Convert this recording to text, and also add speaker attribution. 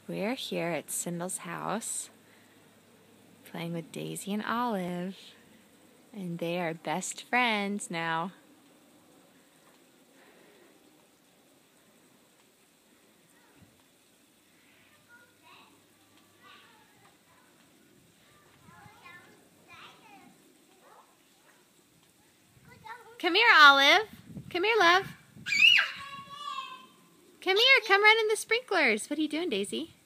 Speaker 1: We're here at Cynda's house playing with Daisy and Olive, and they are best friends now. Come here, Olive. Come here, love. Come here, come run in the sprinklers. What are you doing, Daisy?